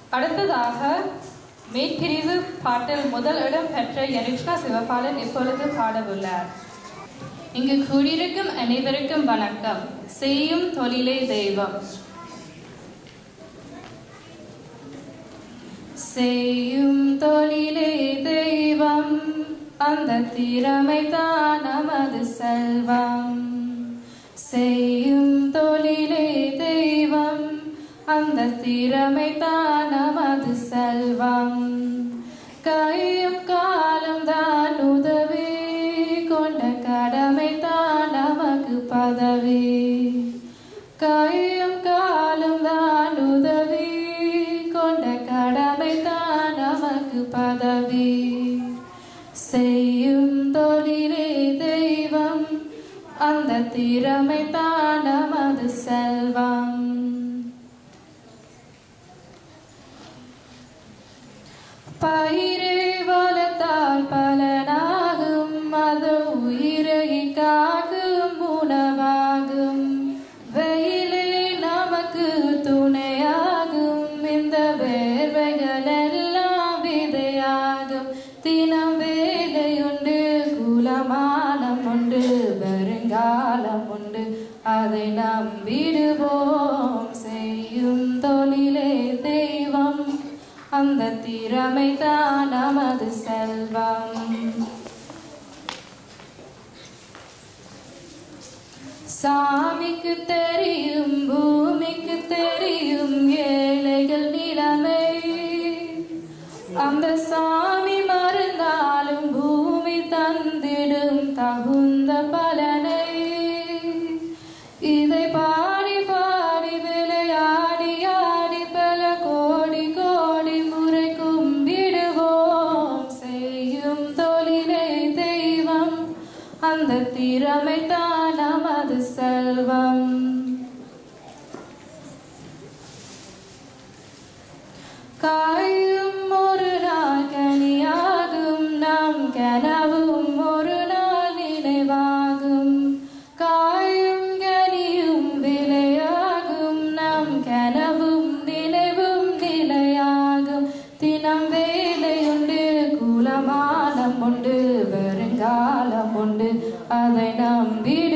அடுத்ததாக மேற்பிரிவு பாட்டில் முதல் இடம் பெற்ற யனுஷ்கா சிவபாலன் இப்பொழுது பாடவுள்ளார். இங்கு கூடியிருக்கும் அனைவருக்கும் வணக்கம். செய்யும் தொழிலே தெய்வம். செய்யும் தொழிலே தெய்வம், அந்த திறமைதான் நமது செல்வம். செய்யும் தொழிலே தெய்வம், அந்த திறமைதான் நமது செல்வம். கையும் காலும் தான் உதவி, கொண்ட கடமை தான் நமக்கு பதவி. கையும் காலும் தான் உதவி, கொண்ட கடமை தான் நமக்கு பதவி. செய்யும் தொழிலே தெய்வம், அந்த திறமை தான் நமது செல்வம். பயிரை வளர்த்தால் பலனாகும், அது உயிரை காக்கும் உணவாகும். வெயிலே நமக்கு துணையாகும், இந்த வேர்வைகள் எல்லாம் விதையாகும். தினம் வேலையுண்டு, குலமானம் உண்டு, வருங்காலம் உண்டு, அதை நம்பிடுவோம். செய்யும் தொழிலே தெய்வம், அந்த திறமை தான் நமது செல்வம். சாமிக்கு தெரியும், பூமிக்கு தெரியும் ஏழைகள் நிலைமை. அந்த சாமி மறந்தாலும் பூமி தந்திடும் தகுந்த பலனை. இதை பாடி பாடி விளையாடி ஆடி பல கோடி கோடி முறை கும்பிடுவோம். செய்யும் தொழிலே தெய்வம், அந்த திறமை தான் நமது செல்வம். காயும் ஒரு நாள் கனியாகும், நம் கனவும் ஒரு நாள் நினைவாகும். காயும் கனியும் விலையாகும், நம் கனவும் நினைவும் நிலையாகும். தினம் வேலையுண்டு, குலமானம் உண்டு, வருங்காலம் உண்டு, அதை நம்பி